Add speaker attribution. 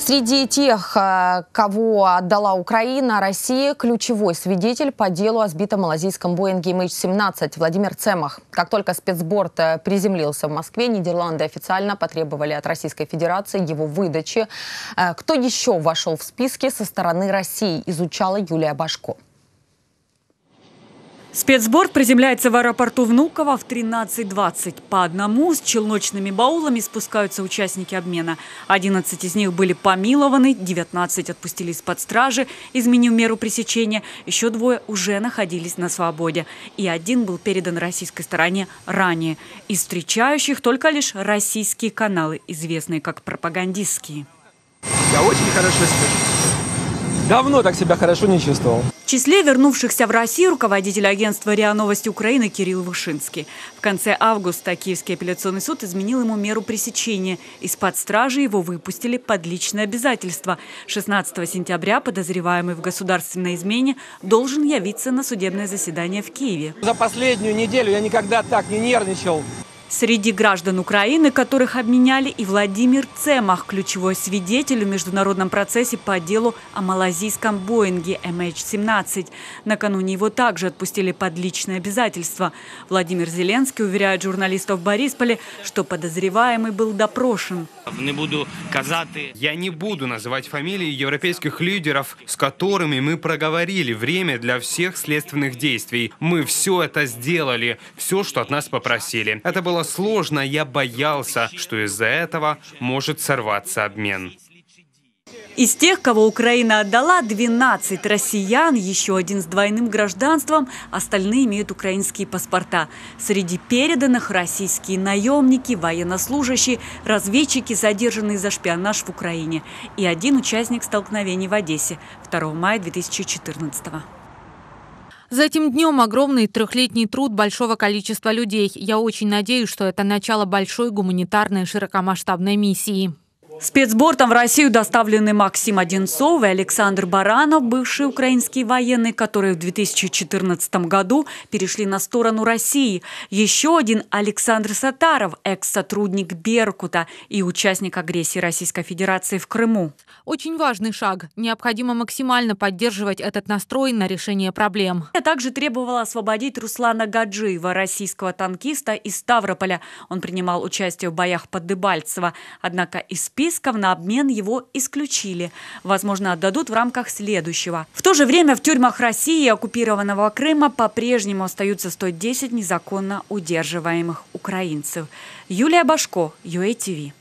Speaker 1: Среди тех, кого отдала Украина, Россия, ключевой свидетель по делу о сбитом малазийском Боинге MH17 Владимир Цемах. Как только спецборд приземлился в Москве, Нидерланды официально потребовали от Российской Федерации его выдачи. Кто еще вошел в списки со стороны России, изучала Юлия Башко.
Speaker 2: Спецборд приземляется в аэропорту Внуково в 13:20. По одному с челночными баулами спускаются участники обмена. 11 из них были помилованы, 19 отпустили из-под стражи, изменив меру пресечения. Еще 2 уже находились на свободе. И 1 был передан российской стороне ранее. Из встречающих только лишь российские каналы, известные как пропагандистские.
Speaker 3: Я очень хорошо сплю. Давно так себя хорошо не чувствовал.
Speaker 2: В числе вернувшихся в Россию руководитель агентства РИА Новости Украины Кирилл Вышинский. В конце августа Киевский апелляционный суд изменил ему меру пресечения. Из-под стражи его выпустили под личное обязательство. 16 сентября подозреваемый в государственной измене должен явиться на судебное заседание в Киеве.
Speaker 3: За последнюю неделю я никогда так не нервничал.
Speaker 2: Среди граждан Украины, которых обменяли, и Владимир Цемах, ключевой свидетель в международном процессе по делу о малазийском Боинге MH17. Накануне его также отпустили под личное обязательство. Владимир Зеленский уверяет журналистов в Борисполе, что подозреваемый был допрошен.
Speaker 4: Я не буду называть фамилии европейских лидеров, с которыми мы проговорили время для всех следственных действий. Мы все это сделали, все, что от нас попросили. Это было сложно, я боялся, что из-за этого может сорваться обмен.
Speaker 2: Из тех, кого Украина отдала, 12 россиян, еще 1 с двойным гражданством, остальные имеют украинские паспорта. Среди переданных российские наемники, военнослужащие, разведчики, задержанные за шпионаж в Украине. И 1 участник столкновений в Одессе 2 мая 2014 года.
Speaker 5: За этим днем огромный 3-летний труд большого количества людей. Я очень надеюсь, что это начало большой гуманитарной широкомасштабной миссии.
Speaker 2: Спецбортом в Россию доставлены Максим Одинцов и Александр Баранов, бывшие украинские военные, которые в 2014 году перешли на сторону России. Еще 1 Александр Сатаров, экс-сотрудник Беркута и участник агрессии Российской Федерации в Крыму.
Speaker 5: Очень важный шаг. Необходимо максимально поддерживать этот настрой на решение проблем.
Speaker 2: Я также требовала освободить Руслана Гаджиева, российского танкиста из Ставрополя. Он принимал участие в боях под Дебальцево. Однако из списков на обмен его исключили. Возможно, отдадут в рамках следующего. В то же время в тюрьмах России и оккупированного Крыма по-прежнему остаются 110 незаконно удерживаемых украинцев. Юлия Башко, UATV.